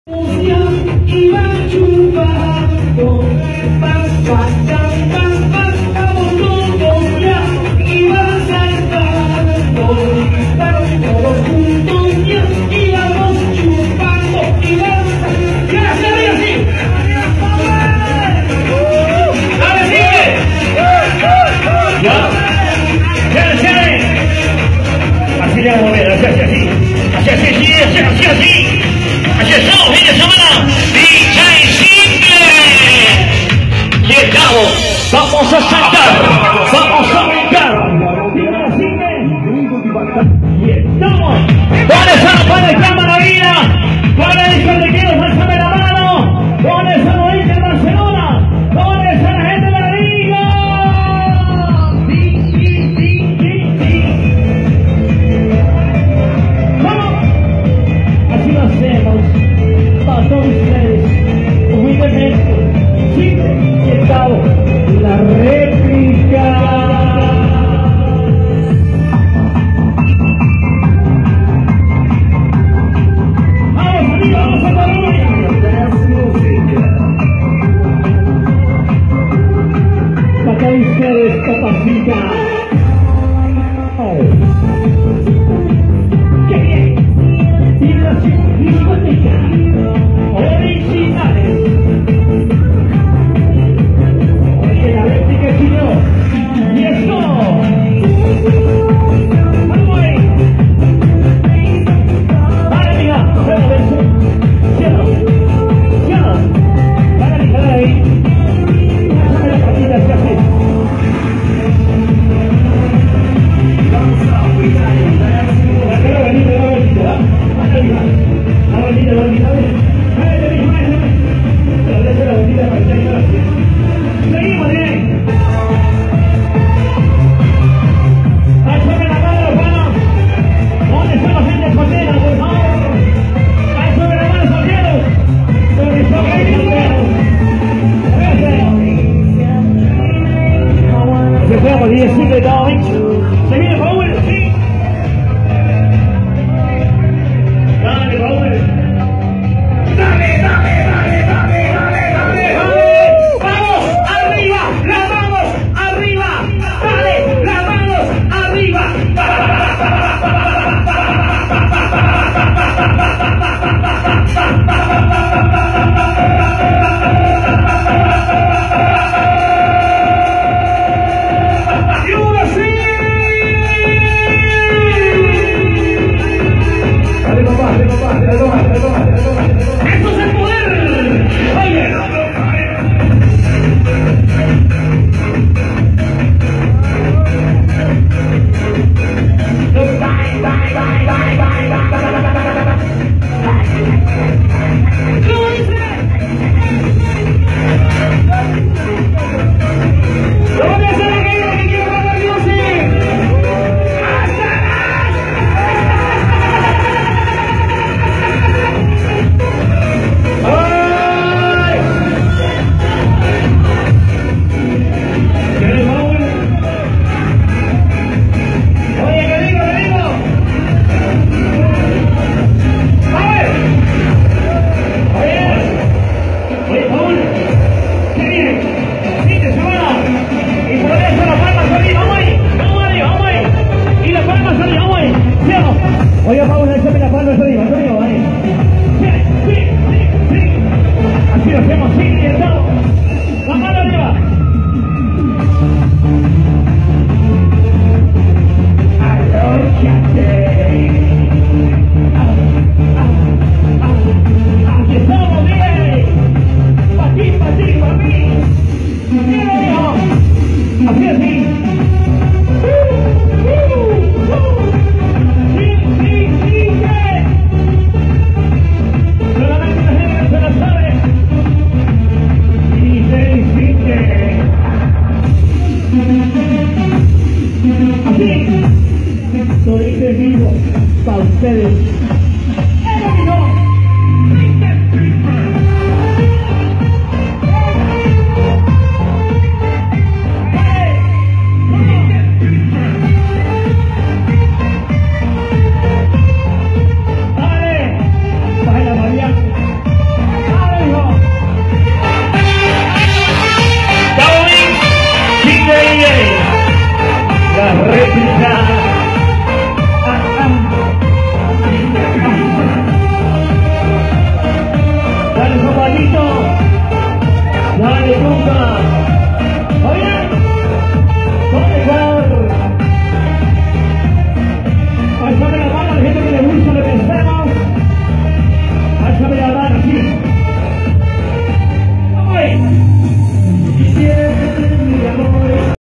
Iba chupando, vamos todos ya, iba saltando, todos juntos ya, íbamos chupando, íbamos saltando. ¡Ya, así! ¡Dale, sigue! ¡Ya! Así le vamos a ver, así. Así estamos, fin de semana, DJ Simple. Llegamos, vamos a saltar, vamos a brincar. Y estamos. ¿Dónde están para el cámara vida? ¿Para el discotequero? Pásame la mano. ¿Dónde están los hinchas de Barcelona? ¿Dónde está la gente de la liga? Así lo hacemos para todos ustedes, humildemente, simple y estado, la réplica. Vamos arriba, vamos a Colombia. Para todos ustedes, papacita. ¡Qué bien! Vibración discoteca originales. Oye, la réplica chino. Y esto. Vamos ahí. Vale, mija. Cierra. Vale, mija, dale ahí. Pásame la patita hacia así. Seguimos bien. Pásame la mano, hermano. ¿Dónde están los gente solteros, por favor? Pásame la mano, solteros. Porque son solteros. Gracias. Se fue a morir, siempre,